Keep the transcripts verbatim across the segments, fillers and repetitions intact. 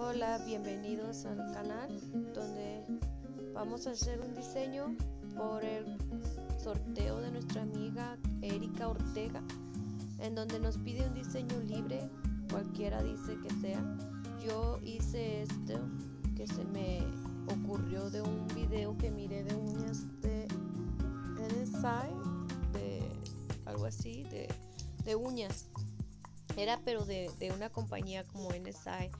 Hola, bienvenidos al canal donde vamos a hacer un diseño por el sorteo de nuestra amiga Erika Ortega, en donde nos pide un diseño libre, cualquiera dice que sea. Yo hice esto que se me ocurrió de un video que miré de uñas de N S I, de algo así, de, de uñas. Era pero de, de una compañía como N S I,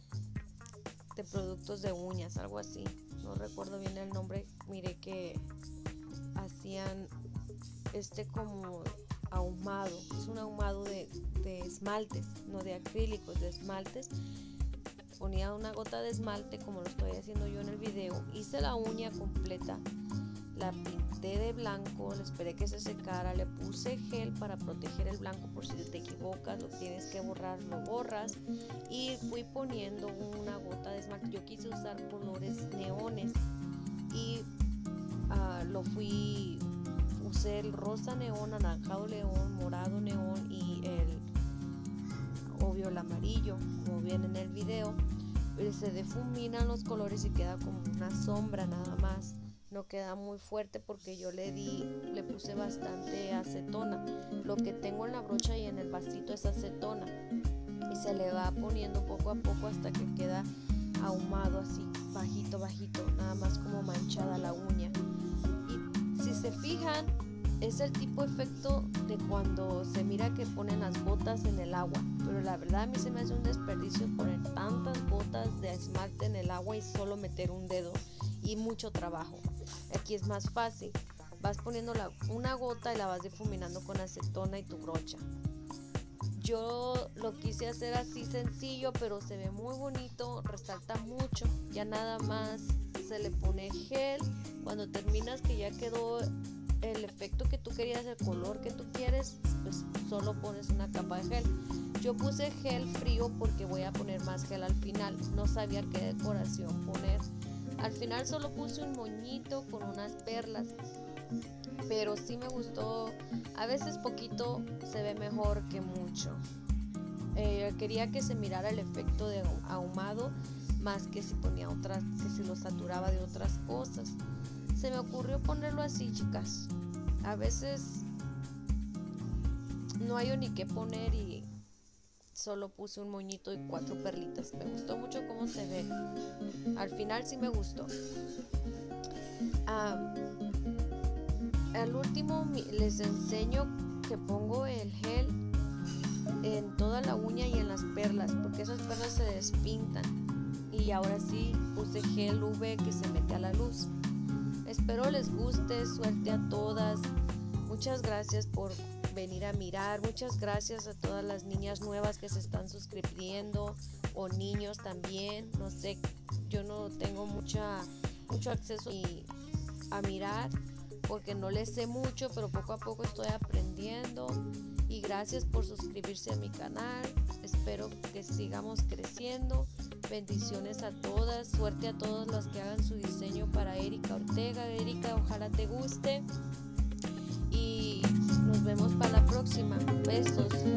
de productos de uñas, algo así. No recuerdo bien el nombre. Miré que hacían este como ahumado. Es un ahumado de, de esmaltes, no de acrílicos, de esmaltes. Ponía una gota de esmalte como lo estoy haciendo yo en el video. Hice la uña completa, la pinté de blanco, le esperé que se secara, le puse gel para proteger el blanco por si te equivocas, lo tienes que borrar, lo borras, y fui poniendo una gota de esmalte. Yo quise usar colores neones y uh, lo fui, usé el rosa neón, anaranjado neón, morado neón y el obvio el amarillo, como ven en el video. Se difuminan los colores y queda como una sombra nada más. No queda muy fuerte porque yo le di, le puse bastante acetona. Lo que tengo en la brocha y en el vasito es acetona y se le va poniendo poco a poco hasta que queda ahumado así, bajito, bajito, nada más como manchada la uña. Y si se fijan, es el tipo de efecto de cuando se mira que ponen las gotas en el agua, pero la verdad a mí se me hace un desperdicio poner tantas gotas de esmalte en el agua y solo meter un dedo y mucho trabajo. Aquí es más fácil, vas poniendo la, una gota y la vas difuminando con acetona y tu brocha. Yo lo quise hacer así sencillo, pero se ve muy bonito, resalta mucho. Ya nada más se le pone gel. Cuando terminas que ya quedó el efecto que tú querías, el color que tú quieres, pues solo pones una capa de gel. Yo puse gel frío porque voy a poner más gel al final. No sabía qué decoración poner. Al final solo puse un moñito con unas perlas, pero sí me gustó. A veces poquito se ve mejor que mucho. Eh, quería que se mirara el efecto de ahumado más que si ponía otras, que si lo saturaba de otras cosas. Se me ocurrió ponerlo así, chicas. A veces no hay ni qué poner y solo puse un moñito y cuatro perlitas. Me gustó mucho cómo se ve. Al final sí me gustó. Ah, al último les enseño que pongo el gel en toda la uña y en las perlas, porque esas perlas se despintan. Y ahora sí puse gel U V que se mete a la luz. Espero les guste, suerte a todas. Muchas gracias por venir a mirar. Muchas gracias a todas las niñas nuevas que se están suscribiendo, o niños también. No sé, yo no tengo mucha, mucho acceso a mirar porque no les sé mucho, pero poco a poco estoy aprendiendo. Y gracias por suscribirse a mi canal. Espero que sigamos creciendo. Bendiciones a todas, suerte a todos los que hagan su diseño para Erika Ortega. Erika, ojalá te guste y nos vemos para la próxima. Besos.